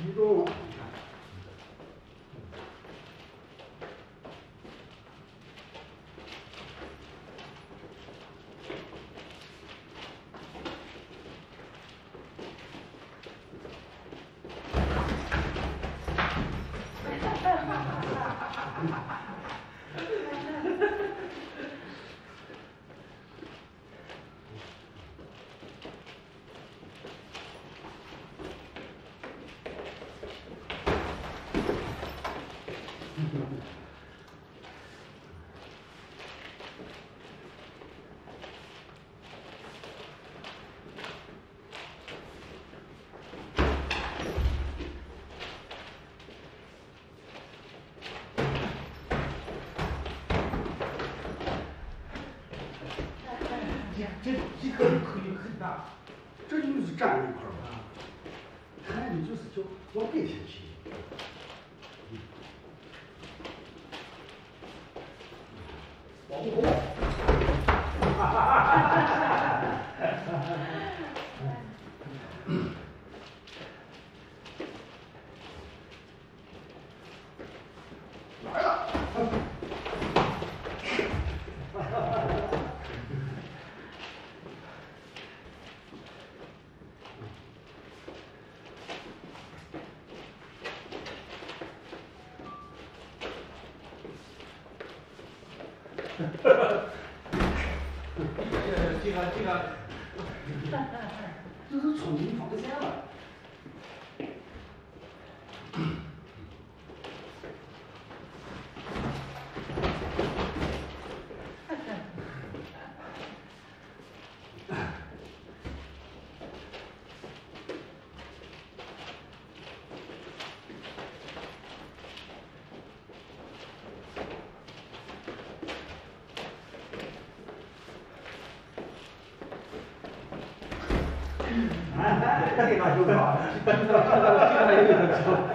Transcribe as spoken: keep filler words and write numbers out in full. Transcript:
集中。 这这个可以很大， 这就是站那块儿吧，看你就是就往背前去。 保护我。哈哈哈哈哈哈！ 来了。 这个这个这个， 这是冲锋防线了。 这个就好，这个这个有点多。